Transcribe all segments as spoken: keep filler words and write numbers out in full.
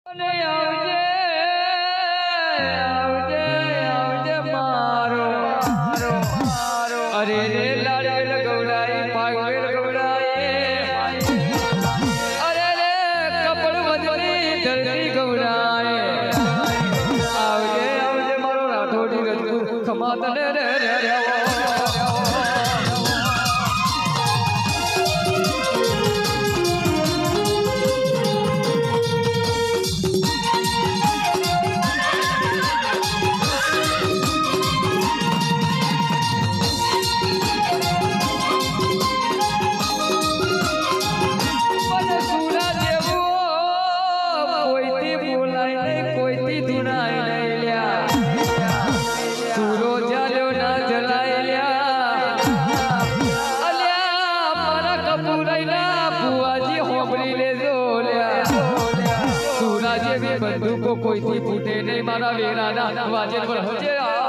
अरे रे लाड़ेल गौड़ाई पागल गौड़ाई अरे रे कपड़ बदली धरती गौड़ाई आवजे आवजे मारो राठोड़ी रजू खमात ने रे रे रे बंदूक को कोई थी फूटे नहीं मारा वेरा ना वाजे पर होजे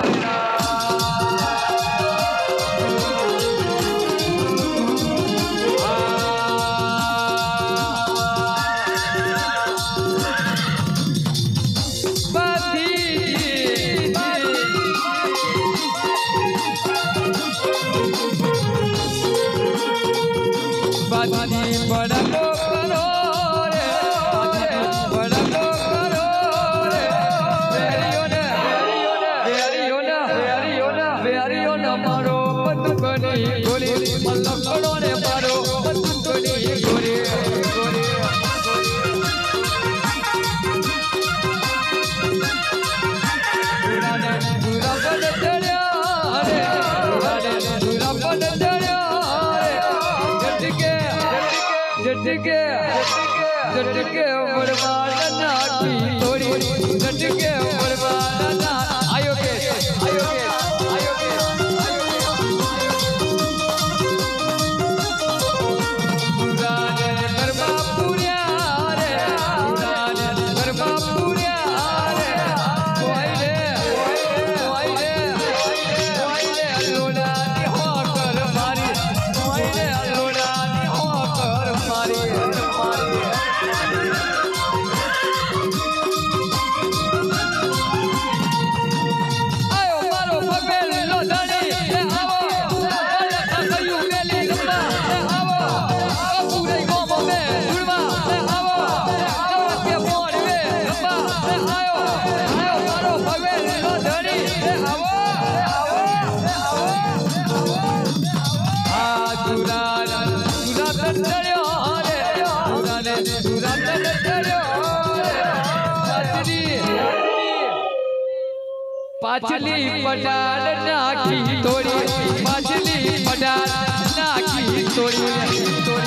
बाती बड़ा गोली मल्लम बड़ोने मारो बंदूकनी गोली गोली पुराने पूरा बन दरिया रे पुराने पूरा बन दरिया रे झटके झटके झटके बर्बाद ना की थोड़ी झटके बर्बाद ना आयो के आयो के आयो के पाचली पटाल नाकी तोड़ी पाचली पटाल नाकी तोड़ी